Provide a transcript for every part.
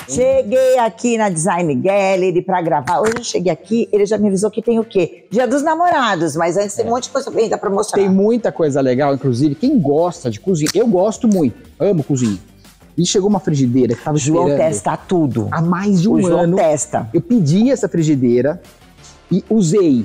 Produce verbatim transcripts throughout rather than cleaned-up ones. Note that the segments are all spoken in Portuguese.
Cheguei aqui na Design Gallery pra gravar. Hoje eu cheguei aqui, ele já me avisou que tem o quê? Dia dos Namorados, mas antes tem um monte de coisa ainda pra mostrar. Tem muita coisa legal, inclusive, quem gosta de cozinha, eu gosto muito, amo cozinha. E chegou uma frigideira que tava João esperando testa tudo. há mais de um o ano. João testa. Eu pedi essa frigideira e usei.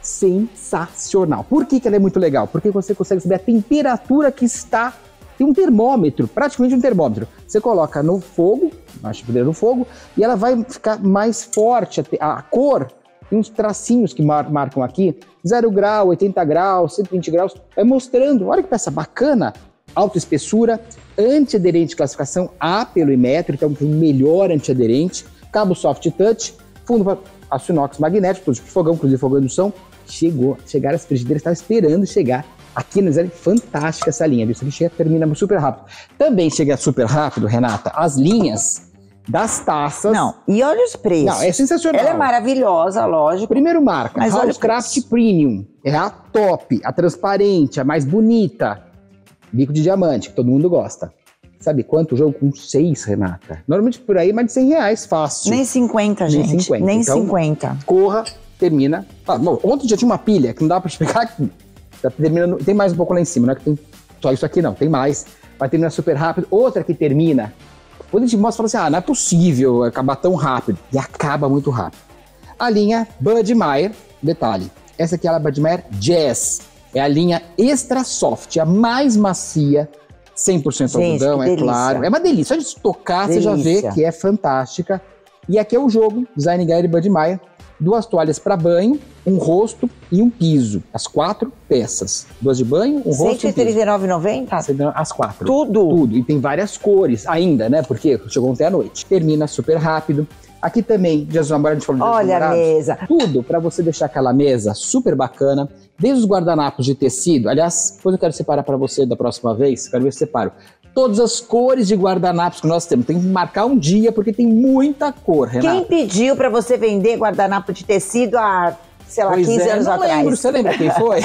Sensacional. Por que que ela é muito legal? Porque você consegue saber a temperatura que está. Tem um termômetro, praticamente um termômetro. Você coloca no fogo, na frigideira no fogo, e ela vai ficar mais forte. A, a cor, tem uns tracinhos que mar, marcam aqui, zero grau, oitenta graus, cento e vinte graus, vai mostrando. Olha que peça bacana. Alta espessura, antiaderente classificação A pelo Inmetro, então tem melhor antiaderente, cabo soft touch, fundo para aço inox magnético, tudo de fogão, inclusive fogão de indução. Chegou, chegaram as frigideiras, estava esperando chegar. Aqui na Design, fantástica essa linha, viu? Isso aqui chega, termina super rápido. Também chega super rápido, Renata, as linhas das taças. Não, e olha os preços. Não, é sensacional. Ela é maravilhosa, lógico. Primeiro marca, Mas olha o Housecraft preço. Premium. É a top, a transparente, a mais bonita. Bico de diamante, que todo mundo gosta. Sabe quanto o jogo? Com seis, Renata. Normalmente por aí mais de cem reais, fácil. Nem cinquenta, gente. Nem cinquenta. Nem Então, cinquenta. Corra, termina. Ah, bom, ontem já tinha uma pilha que não dá pra explicar aqui. Já termina no- tem mais um pouco lá em cima, não é que tem só isso aqui não, tem mais. Vai terminar super rápido. Outra que termina, quando a gente mostra, fala assim, ah, não é possível acabar tão rápido. E acaba muito rápido. A linha Budmeier, detalhe, essa aqui é a Budmeier Jazz. É a linha Extra Soft, a mais macia, cem por cento Gente, algodão, que é delícia. claro. É uma delícia, só de tocar você já vê Delícia. que é fantástica. E aqui é o jogo, Design Gallery Budmeier, duas toalhas para banho, um rosto e um piso. As quatro peças. Duas de banho, um rosto e um cento e piso. trinta e nove reais e noventa centavos? As quatro. Tudo. Tudo. E tem várias cores ainda, né? Porque chegou ontem à noite. Termina super rápido. Aqui também, Dia dos Namorados, a gente falou de Dia dos Olha a Namorados. mesa. Tudo para você deixar aquela mesa super bacana. Desde os guardanapos de tecido. Aliás, depois eu quero separar para você da próxima vez. Quero ver se separo. Todas as cores de guardanapos que nós temos. Tem que marcar um dia, porque tem muita cor, Renata. Quem pediu pra você vender guardanapo de tecido há, sei lá, Pois quinze é, anos não atrás? lembro, você lembra quem foi?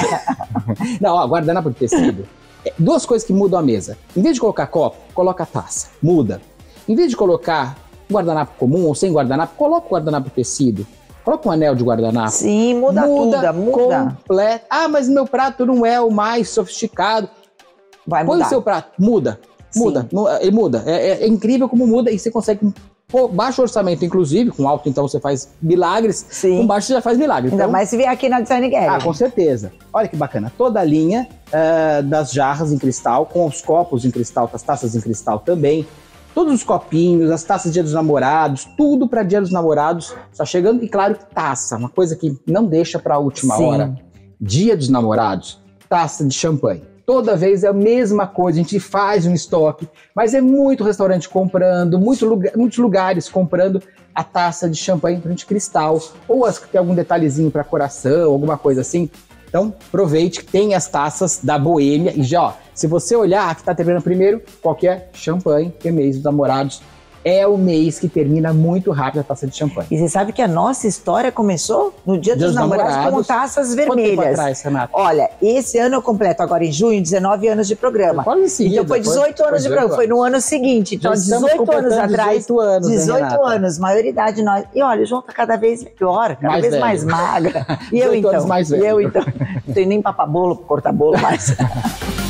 Não, ó, guardanapo de tecido. É, duas coisas que mudam a mesa. Em vez de colocar copo, coloca taça. Muda. Em vez de colocar guardanapo comum ou sem guardanapo, coloca o guardanapo de tecido. Coloca um anel de guardanapo. Sim, muda, tudo, muda. Completo. Ah, mas meu prato não é o mais sofisticado. Vai Põe mudar. o seu prato, muda. Sim. Muda, mu- ele muda. É, é- é incrível como muda e você consegue, com baixo orçamento, inclusive, com alto então você faz milagres, Sim. com baixo você já faz milagres. Ainda Então, mais se vier aqui na Design Gallery. ah, com certeza. Olha que bacana. Toda a linha ah, das jarras em cristal, com os copos em cristal, as taças em cristal também. Todos os copinhos, as taças de Dia dos Namorados, tudo para Dia dos Namorados. Só chegando, e claro, taça, uma coisa que não deixa para a última Sim. hora. Dia dos Namorados, taça de champanhe. Toda vez é a mesma coisa, a gente faz um estoque, mas é muito restaurante comprando, muito lugar, muitos lugares comprando a taça de champanhe de cristal, ou as que tem algum detalhezinho para coração, alguma coisa assim. Então, aproveite que tem as taças da Boêmia e já, ó, se você olhar, que tá terminando primeiro, qualquer champanhe, que é mês dos namorados, é o mês que termina muito rápido a taça de champanhe. E você sabe que a nossa história começou no Dia dos, Dia dos Namorados, com Namorados. taças Quanto tempo vermelhas. atrás, Renata? Olha, esse ano eu completo agora em junho dezenove anos de programa. Quase em seguida, Então foi dezoito foi- anos foi de programa, foi no ano seguinte. Então, Já estamos dezoito anos completando atrás. dezoito anos, hein, dezoito Renata? anos, maioridade nós. E olha, o João tá cada vez pior, cada Mais vez velho. mais magra. E eu dezoito então? anos mais e eu velho. então? Não tenho nem papabolo, corta bolo mais.